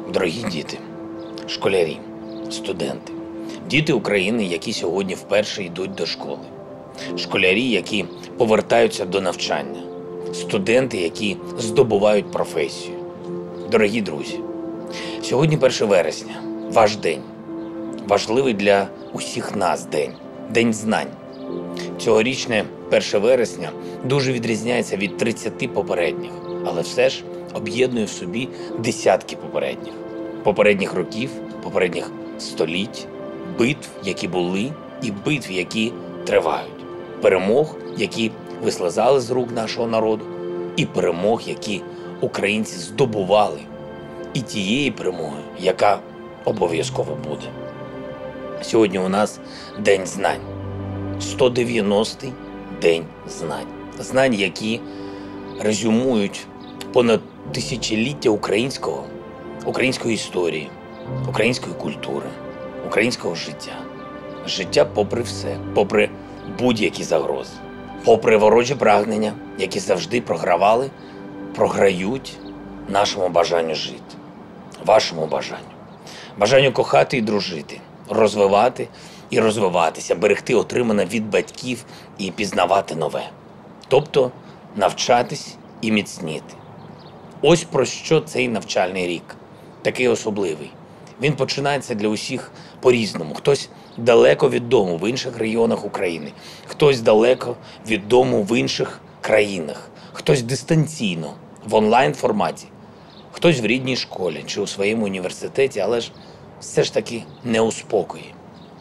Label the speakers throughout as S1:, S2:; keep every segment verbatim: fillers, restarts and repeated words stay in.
S1: Дорогі діти, школярі, студенти, діти України, які сьогодні вперше йдуть до школи, школярі, які повертаються до навчання, студенти, які здобувають професію. Дорогі друзі, сьогодні перше вересня, ваш день, важливий для усіх нас день, день знань. Цьогорічне перше вересня дуже відрізняється від тридцяти попередніх, але все ж об'єднує в собі десятки попередніх. Попередніх років, попередніх століть, битв, які були, і битв, які тривають. Перемог, які вислизали з рук нашого народу, і перемог, які українці здобували, і тієї перемоги, яка обов'язково буде. Сьогодні у нас День знань. сто дев'яностий День знань. Знань, які резюмують понад тисячоліття українського, української історії, української культури, українського життя. Життя попри все, попри будь-які загрози, попри ворожі прагнення, які завжди програвали, програють нашому бажанню жити, вашому бажанню. Бажанню кохати і дружити, розвивати і розвиватися, берегти отримане від батьків і пізнавати нове. Тобто навчатись і міцніти. Ось про що цей навчальний рік. Такий особливий. Він починається для усіх по-різному. Хтось далеко від дому в інших регіонах України, хтось далеко від дому в інших країнах, хтось дистанційно, в онлайн-форматі, хтось в рідній школі чи у своєму університеті, але ж все ж таки не у спокої.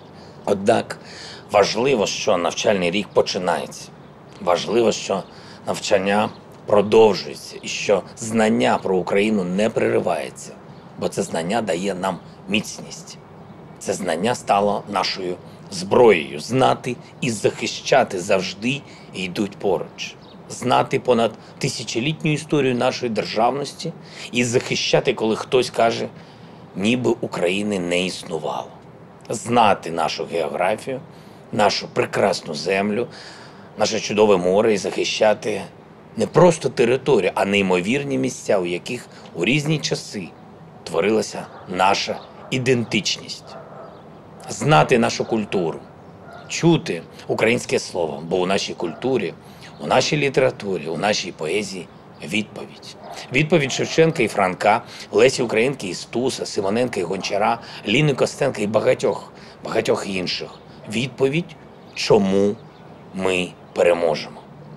S1: Однак важливо, що навчальний рік починається. Важливо, що навчання продовжується і що знання про Україну не переривається, бо це знання дає нам міцність. Це знання стало нашою зброєю. Знати і захищати завжди йдуть поруч. Знати понад тисячолітню історію нашої державності і захищати, коли хтось каже, ніби України не існувало. Знати нашу географію, нашу прекрасну землю, наше чудове море і захищати не просто територію, а неймовірні місця, у яких у різні часи творилася наша ідентичність. Знати нашу культуру, чути українське слово, бо у нашій культурі, у нашій літературі, у нашій поезії відповідь. Відповідь Шевченка і Франка, Лесі Українки і Стуса, Симоненка і Гончара, Ліни Костенка і багатьох, багатьох інших. Відповідь, чому ми переможемо.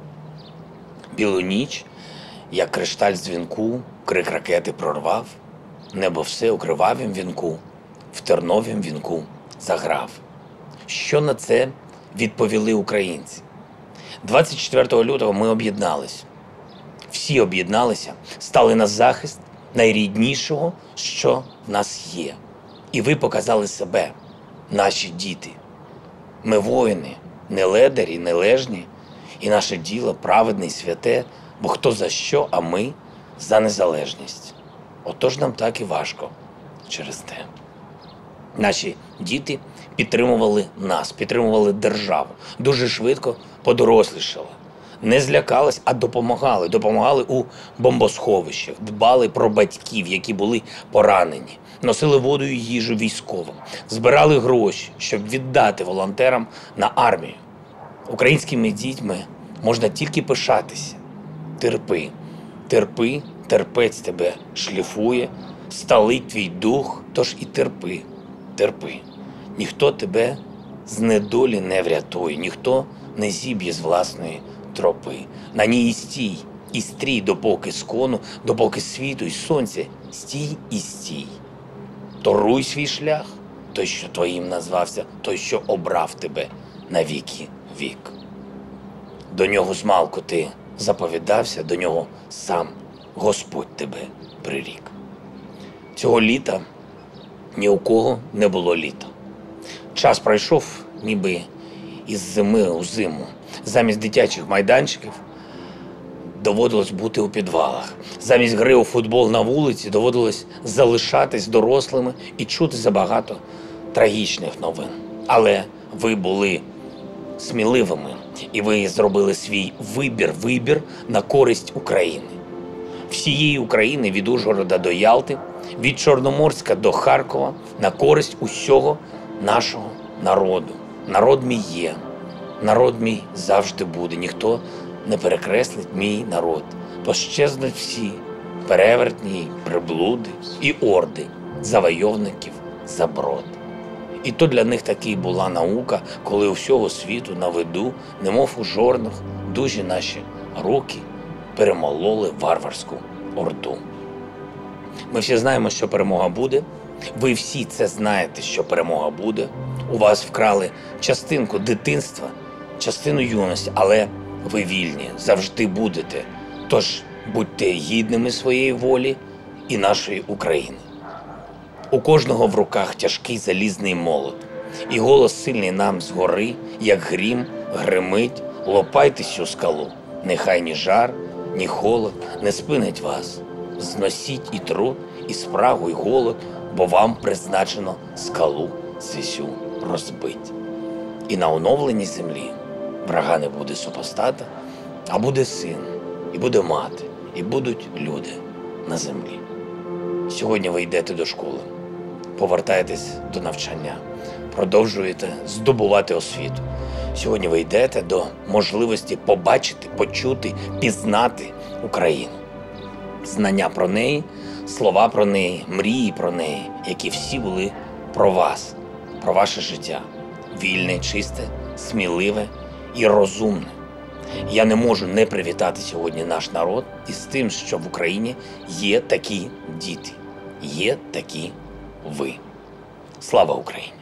S1: Білу ніч, як кришталь з дзвінку, крик ракети прорвав, небо все у кривавім вінку, в терновім вінку заграв. Що на це відповіли українці? двадцять четвертого лютого ми об'єднались. Всі об'єдналися, стали на захист найріднішого, що в нас є. І ви показали себе, наші діти. Ми воїни, не ледарі, не лежні, і наше діло праведне і святе, бо хто за що, а ми за незалежність. Отож нам так і важко через те. Наші діти підтримували нас, підтримували державу. Дуже швидко подорослішали. Не злякались, а допомагали. Допомагали у бомбосховищах, дбали про батьків, які були поранені. Носили воду і їжу військовим. Збирали гроші, щоб віддати волонтерам на армію. Українськими дітьми можна тільки пишатися. Терпи, терпи, терпець тебе шліфує, сталить твій дух, тож і терпи, терпи. Ніхто тебе з недолі не врятує, ніхто не зіб'є з власної тропи. На ній і стій, і стрій, допоки скону, допоки світу і сонця, стій і стій. Торуй свій шлях, той, що твоїм назвався, той, що обрав тебе на віки вік. До нього змалку ти заповідався, до нього сам Господь тебе прирік. Цього літа ні у кого не було літа. Час пройшов, ніби із зими у зиму. Замість дитячих майданчиків доводилось бути у підвалах. Замість гри у футбол на вулиці доводилось залишатись дорослими і чути забагато трагічних новин. Але ви були сміливими, і ви зробили свій вибір, вибір на користь України. всієї України від Ужгорода до Ялти, від Чорноморська до Харкова на користь усього нашого народу. Народ мій є, народ мій завжди буде. Ніхто не перекреслить мій народ. Пощезнуть всі перевертні, й приблуди і орди завойовників заброд. І то для них таки була наука, коли усього світу на виду, немов у жорнах, дужі наші руки перемололи варварську орду. Ми всі знаємо, що перемога буде. Ви всі це знаєте, що перемога буде. У вас вкрали частинку дитинства, частину юності, але ви вільні, завжди будете. Тож будьте гідними своєї волі і нашої України. У кожного в руках тяжкий залізний молот, і голос сильний нам згори, як грім, гримить, лопайте цю скалу. Нехай ні жар, ні холод не спинить вас. Зносіть і труд, і спрагу, і голод, бо вам призначено скалу цю розбить. І на оновленій землі врага не буде супостата, а буде син, і буде мати, і будуть люди на землі. Сьогодні ви йдете до школи, повертаєтесь до навчання, продовжуєте здобувати освіту. Сьогодні ви йдете до можливості побачити, почути, пізнати Україну. Знання про неї, слова про неї, мрії про неї, які всі були про вас, про ваше життя. Вільне, чисте, сміливе і розумне. Я не можу не привітати сьогодні наш народ із тим, що в Україні є такі діти, є такі ви. Слава Україні!